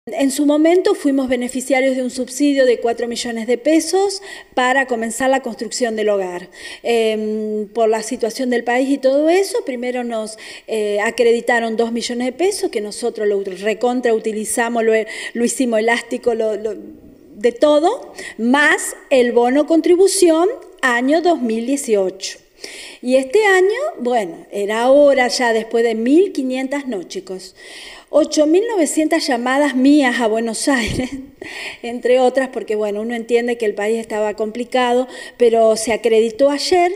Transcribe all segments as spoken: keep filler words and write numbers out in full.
En su momento fuimos beneficiarios de un subsidio de cuatro millones de pesos para comenzar la construcción del hogar. Eh, por la situación del país y todo eso, primero nos eh, acreditaron dos millones de pesos, que nosotros lo recontra utilizamos, lo, lo hicimos elástico, lo, lo, de todo, más el bono contribución año dos mil dieciocho. Y este año, bueno, era ahora ya después de mil quinientas, no chicos, ocho mil novecientas llamadas mías a Buenos Aires, entre otras, porque bueno, uno entiende que el país estaba complicado, pero se acreditó ayer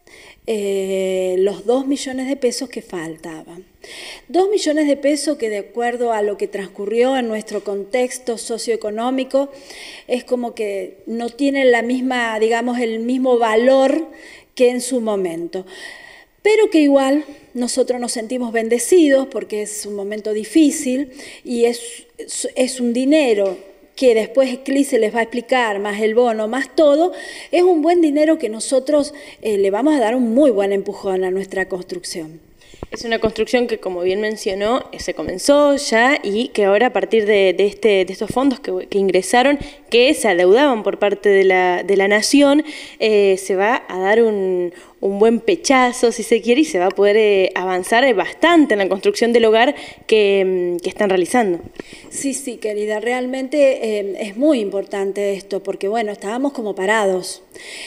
eh, los dos millones de pesos que faltaban. Dos millones de pesos que de acuerdo a lo que transcurrió en nuestro contexto socioeconómico, es como que no tienen la misma, digamos, el mismo valor que en su momento. Pero que igual nosotros nos sentimos bendecidos porque es un momento difícil y es, es un dinero que después Clíce les va a explicar, más el bono, más todo, es un buen dinero que nosotros eh, le vamos a dar un muy buen empujón a nuestra construcción. Es una construcción que, como bien mencionó, se comenzó ya y que ahora a partir de, de, este, de estos fondos que, que ingresaron, que se adeudaban por parte de la, de la Nación, eh, se va a dar un, un buen pechazo, si se quiere, y se va a poder eh, avanzar bastante en la construcción del hogar que, que están realizando. Sí, sí, querida, realmente eh, es muy importante esto, porque bueno, estábamos como parados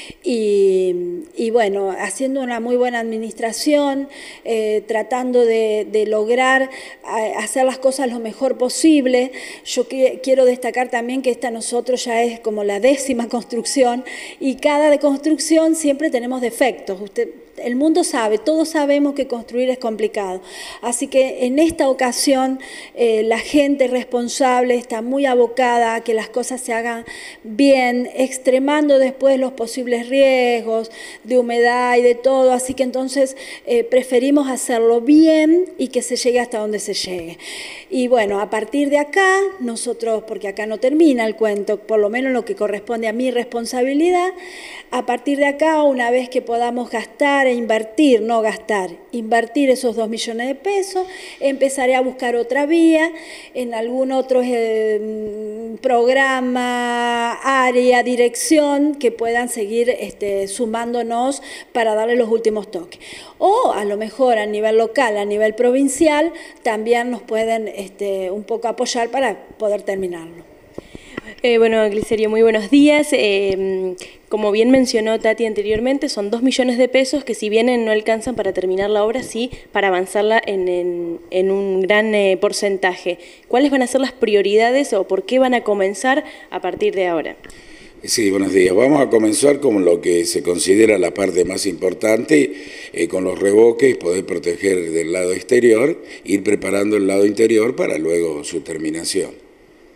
y, y bueno, haciendo una muy buena administración, eh, tratando de, de lograr hacer las cosas lo mejor posible. Yo que, quiero destacar también que esta nosotros ya es como la décima construcción y cada construcción siempre tenemos defectos. Usted, el mundo sabe, todos sabemos que construir es complicado. Así que en esta ocasión eh, la gente responsable está muy abocada a que las cosas se hagan bien, extremando después los posibles riesgos de humedad y de todo. Así que entonces eh, preferimos hacerlo bien y que se llegue hasta donde se llegue. Y bueno, a partir de acá, nosotros, porque acá no termina el cuento, por lo menos lo que corresponde a mi responsabilidad, a partir de acá, una vez que podamos gastar e invertir, no gastar, invertir esos dos millones de pesos, empezaré a buscar otra vía en algún otro eh, programa, área, dirección, que puedan seguir este, sumándonos para darle los últimos toques. O a lo mejor a nivel local, a nivel provincial, también nos pueden este, un poco apoyar para poder terminarlo. Eh, bueno, Glicerio, muy buenos días. Eh, como bien mencionó Tati anteriormente, son dos millones de pesos que si bien no alcanzan para terminar la obra, sí para avanzarla en, en, en un gran eh, porcentaje. ¿Cuáles van a ser las prioridades o por qué van a comenzar a partir de ahora? Sí, buenos días. Vamos a comenzar con lo que se considera la parte más importante, eh, con los revoques, poder proteger del lado exterior, ir preparando el lado interior para luego su terminación.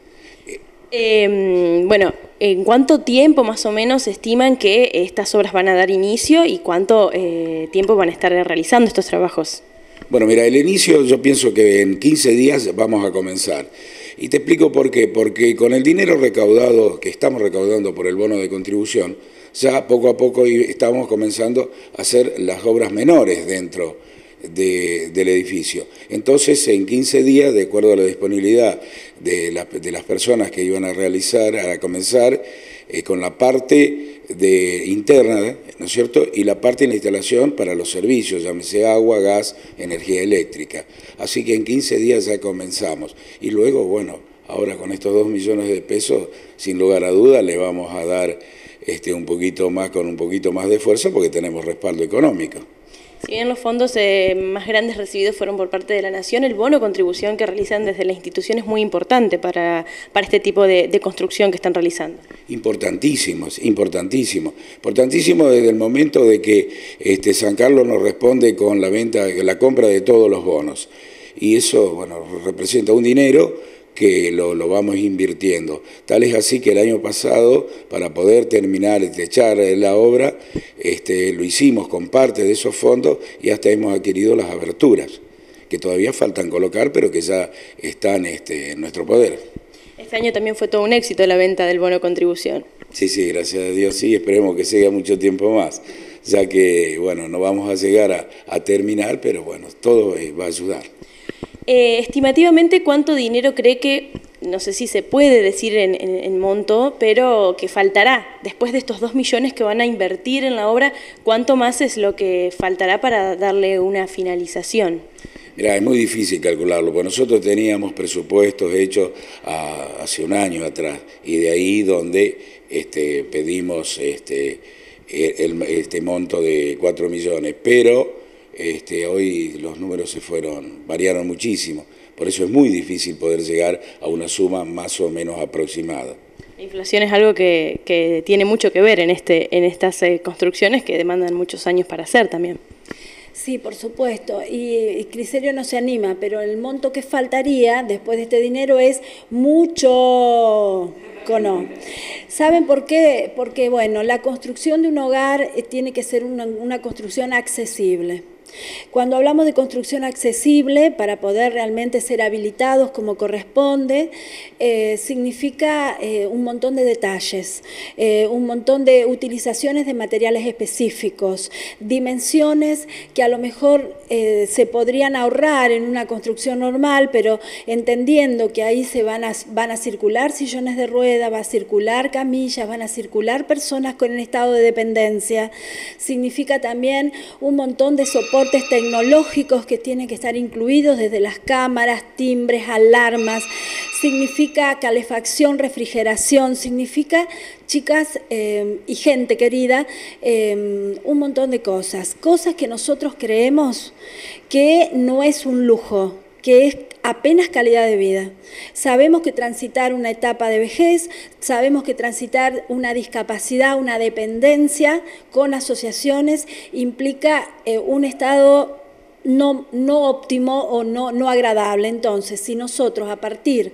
Eh, bueno, ¿en cuánto tiempo más o menos estiman que estas obras van a dar inicio y cuánto eh, tiempo van a estar realizando estos trabajos? Bueno, mira, el inicio yo pienso que en quince días vamos a comenzar. Y te explico por qué. Porque con el dinero recaudado, que estamos recaudando por el bono de contribución, ya poco a poco estamos comenzando a hacer las obras menores dentro De, del edificio. Entonces, en quince días, de acuerdo a la disponibilidad de, la, de las personas que iban a realizar, a comenzar, eh, con la parte de, interna, ¿no es cierto?, y la parte de la instalación para los servicios, llámese agua, gas, energía eléctrica. Así que en quince días ya comenzamos. Y luego, bueno, ahora con estos dos millones de pesos, sin lugar a duda, le vamos a dar este, un poquito más, con un poquito más de fuerza, porque tenemos respaldo económico. Si bien los fondos eh, más grandes recibidos fueron por parte de la Nación, el bono contribución que realizan desde la institución es muy importante para, para este tipo de, de construcción que están realizando. Importantísimo, importantísimo. Importantísimo desde el momento de que este, San Carlos nos responde con la venta, la compra de todos los bonos. Y eso, bueno, representa un dinero que lo, lo vamos invirtiendo. Tal es así que el año pasado, para poder terminar y techar la obra, este, lo hicimos con parte de esos fondos y hasta hemos adquirido las aberturas, que todavía faltan colocar, pero que ya están este, en nuestro poder. Este año también fue todo un éxito la venta del bono contribución. Sí, sí, gracias a Dios, sí, esperemos que siga mucho tiempo más, ya que, bueno, no vamos a llegar a, a terminar, pero bueno, todo va a ayudar. Eh, estimativamente, ¿cuánto dinero cree que, no sé si se puede decir en, en, en monto, pero que faltará después de estos dos millones que van a invertir en la obra? ¿Cuánto más es lo que faltará para darle una finalización? Mirá, es muy difícil calcularlo, porque nosotros teníamos presupuestos hechos a, hace un año atrás, y de ahí donde este, pedimos este, el, este monto de cuatro millones, pero este, hoy los números se fueron, variaron muchísimo, por eso es muy difícil poder llegar a una suma más o menos aproximada. La inflación es algo que, que tiene mucho que ver en, este, en estas eh, construcciones que demandan muchos años para hacer también. Sí, por supuesto, y, y Criserio no se anima, pero el monto que faltaría después de este dinero es mucho... No. ¿Saben por qué? Porque, bueno, la construcción de un hogar tiene que ser una, una construcción accesible. Cuando hablamos de construcción accesible, para poder realmente ser habilitados como corresponde, eh, significa eh, un montón de detalles, eh, un montón de utilizaciones de materiales específicos, dimensiones que a lo mejor eh, se podrían ahorrar en una construcción normal, pero entendiendo que ahí se van a, van a circular sillones de rueda, va a circular camillas, van a circular personas con el estado de dependencia, significa también un montón de soportes tecnológicos que tienen que estar incluidos desde las cámaras, timbres, alarmas, significa calefacción, refrigeración, significa, chicas eh, y gente querida, eh, un montón de cosas, cosas que nosotros creemos que no es un lujo, que es apenas calidad de vida. Sabemos que transitar una etapa de vejez, sabemos que transitar una discapacidad, una dependencia con asociaciones implica eh, un estado no, no óptimo o no, no agradable. Entonces, si nosotros a partir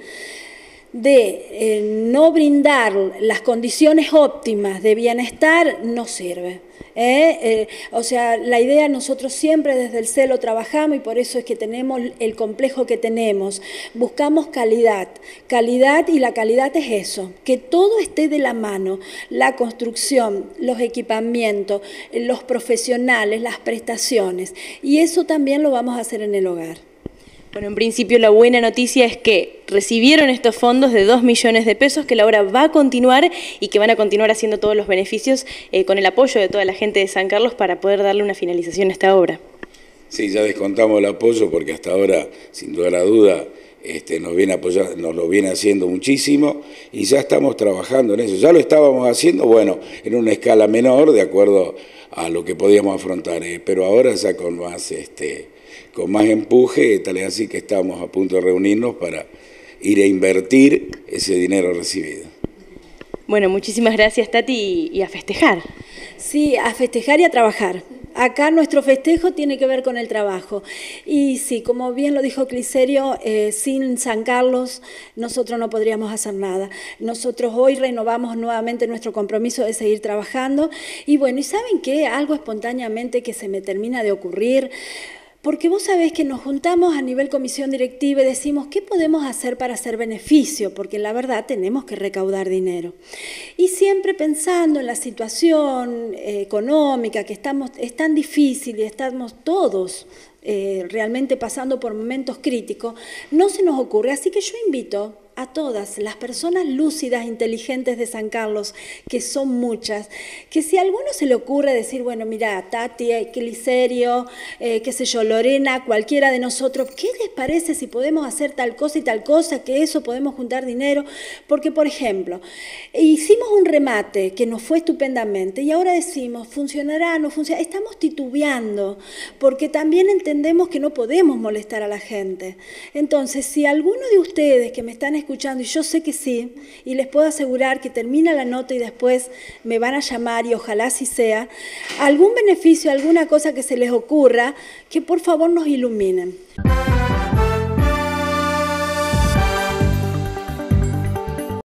de eh, no brindar las condiciones óptimas de bienestar, no sirve. ¿Eh? Eh, o sea, la idea nosotros siempre desde el C E L O trabajamos y por eso es que tenemos el complejo que tenemos. Buscamos calidad, calidad y la calidad es eso, que todo esté de la mano, la construcción, los equipamientos, los profesionales, las prestaciones y eso también lo vamos a hacer en el hogar. Bueno, en principio la buena noticia es que recibieron estos fondos de dos millones de pesos, que la obra va a continuar y que van a continuar haciendo todos los beneficios eh, con el apoyo de toda la gente de San Carlos para poder darle una finalización a esta obra. Sí, ya descontamos el apoyo porque hasta ahora, sin duda a duda, este, nos, viene apoyando, nos lo viene haciendo muchísimo y ya estamos trabajando en eso. Ya lo estábamos haciendo, bueno, en una escala menor, de acuerdo a lo que podíamos afrontar, eh, pero ahora ya con más... Este, con más empuje, tal es así que estamos a punto de reunirnos para ir a invertir ese dinero recibido. Bueno, muchísimas gracias, Tati, y a festejar. Sí, a festejar y a trabajar. Acá nuestro festejo tiene que ver con el trabajo. Y sí, como bien lo dijo Criserio, eh, sin San Carlos nosotros no podríamos hacer nada. Nosotros hoy renovamos nuevamente nuestro compromiso de seguir trabajando. Y bueno, ¿y saben qué? Algo espontáneamente que se me termina de ocurrir. Porque vos sabés que nos juntamos a nivel comisión directiva y decimos, ¿qué podemos hacer para hacer beneficio? Porque la verdad tenemos que recaudar dinero. Y siempre pensando en la situación eh, económica, que estamos, es tan difícil y estamos todos eh, realmente pasando por momentos críticos, no se nos ocurre. Así que yo invito a todas las personas lúcidas, inteligentes de San Carlos, que son muchas, que si a alguno se le ocurre decir, bueno, mira, Tati, Criserio, eh, qué sé yo, Lorena, cualquiera de nosotros, ¿qué les parece si podemos hacer tal cosa y tal cosa, que eso podemos juntar dinero? Porque, por ejemplo, hicimos un remate que nos fue estupendamente y ahora decimos, ¿funcionará? ¿No funcionará? Estamos titubeando, porque también entendemos que no podemos molestar a la gente. Entonces, si alguno de ustedes que me están escuchando, y yo sé que sí, y les puedo asegurar que termina la nota y después me van a llamar y ojalá así sea, algún beneficio, alguna cosa que se les ocurra, que por favor nos iluminen.